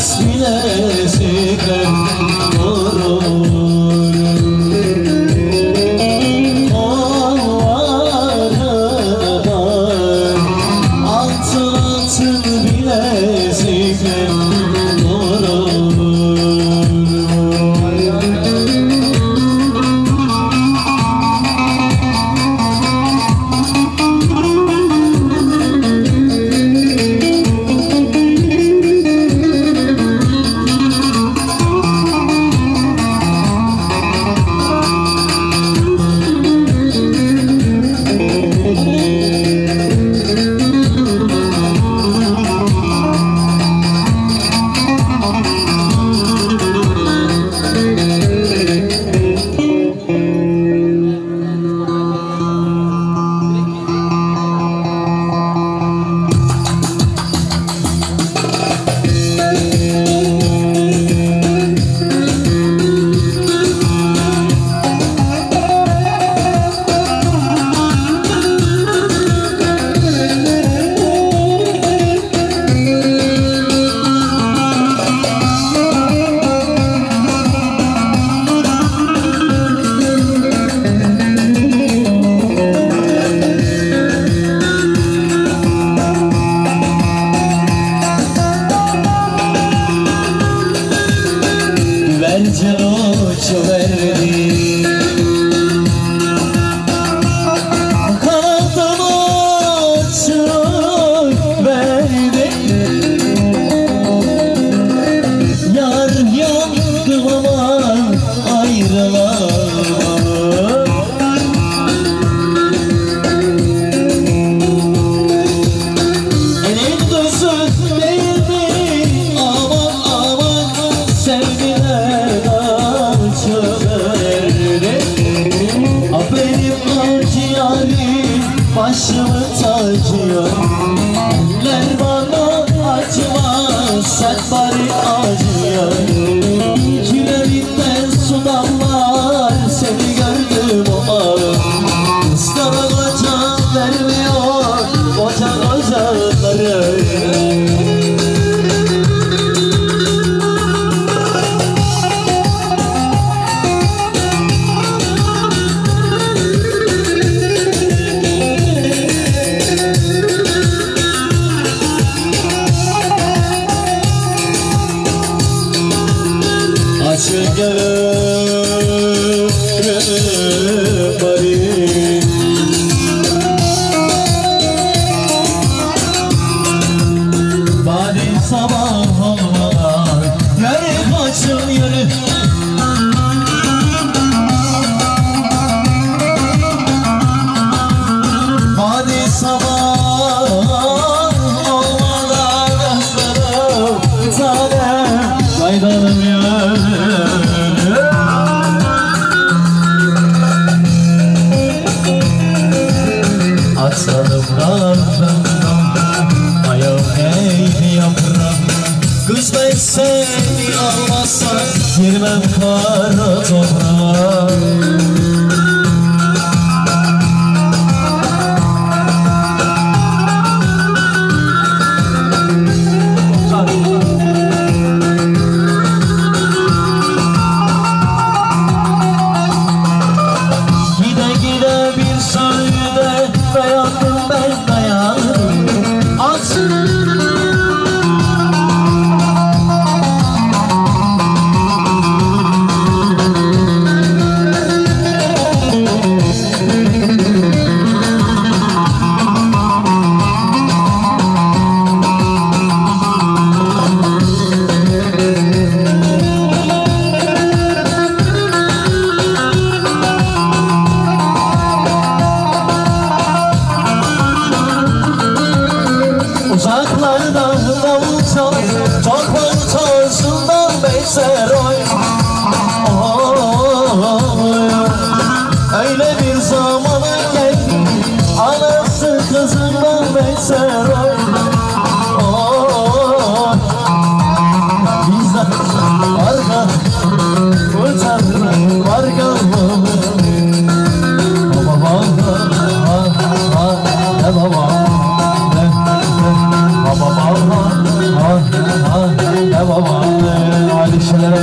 bilezikler vurur. Başımı tacıyor, eller bana acımaz, sen bari acıyor. Külerinden su damlar, seni gördüm o an. Iskana koca vermiyor, koca kocaları. Açık yarım bari, bari sabah olmadan yürü kaçın yürü. Bari sabah olmadan aslanım tanem kaydanım yürü. Aslanım rafımdan ayağım eğdi yaprak. Kız ben seni almazsan girmem kara toprağa. Dayandım ben dayandım. Uzaklardan davul çal, toprak tozundan beyser oy. Öyle bir zamana geldi, anası kızından beyser oy. Bizden arka, uçaklar arka. Baba baba aman hadi şeyler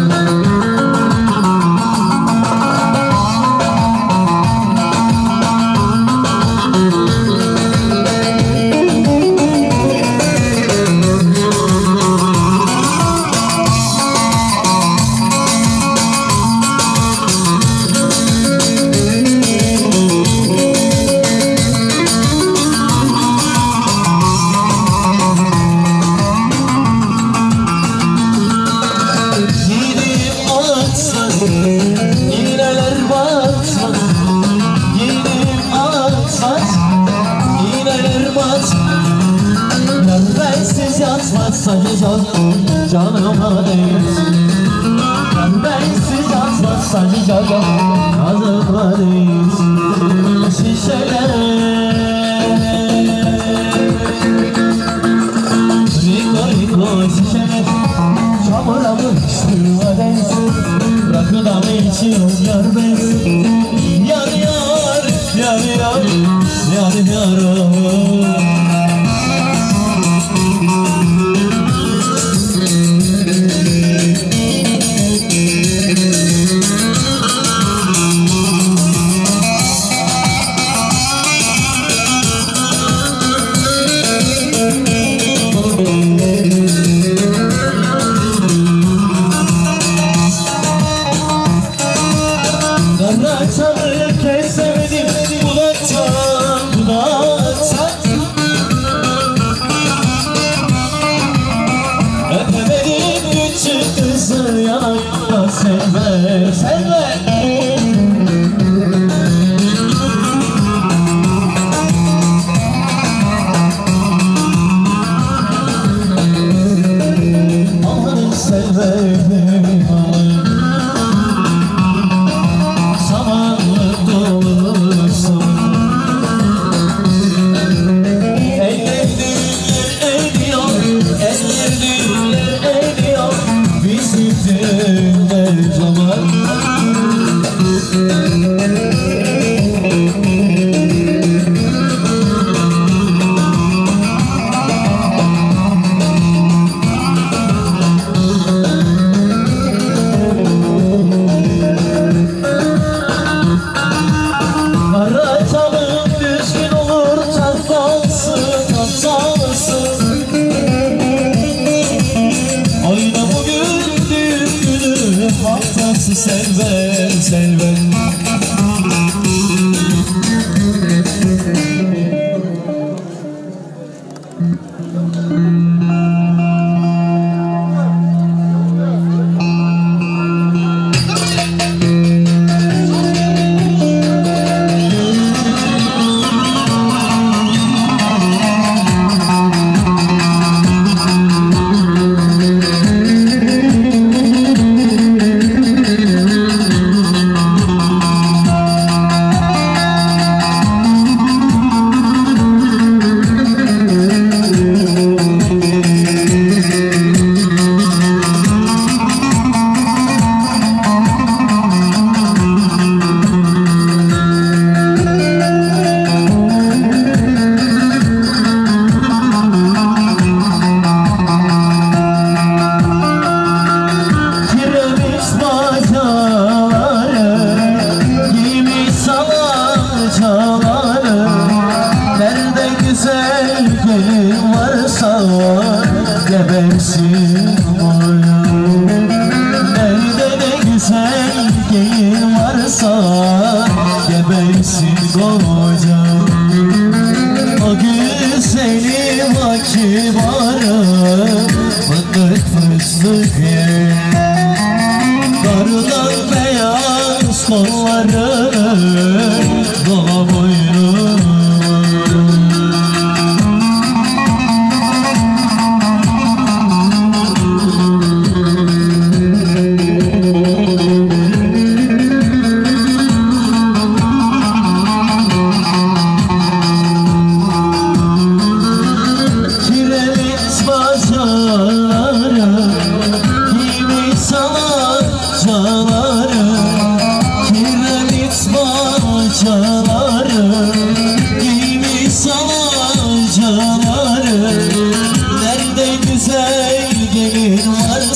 canıma değilsin. Bensiz yazmazsan canıma değilsin. Şişeler Riko şişeler çamuramış süvadensin. Rakıda mı içiyorsun yar bensin. Yar yar yar yar yar yar. Selver, selver.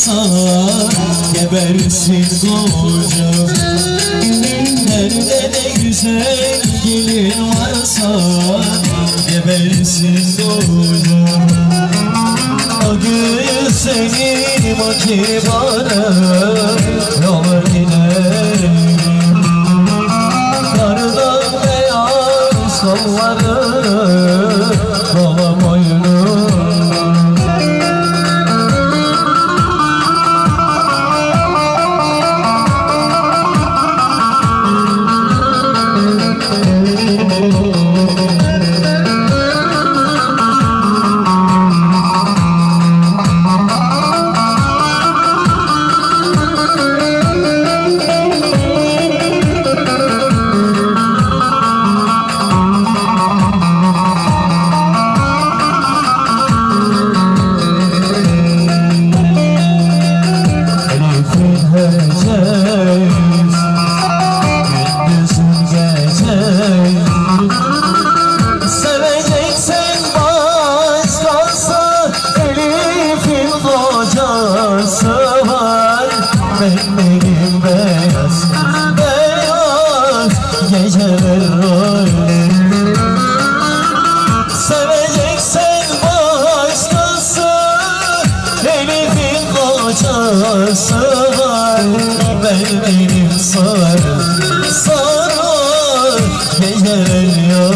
varsa gebersin kocam. Nerede de güzel gelin varsa gebersin kocam. O güzelim o kibarım yol giderim. Kardan beyaz kolları kola boynu. Seveceksen başkası Elif'in kocası var. Benim beyaz beyaz geceler öyle. Seveceksen başkası Elif'in kocası var. Benim sarı sarı geceler yok.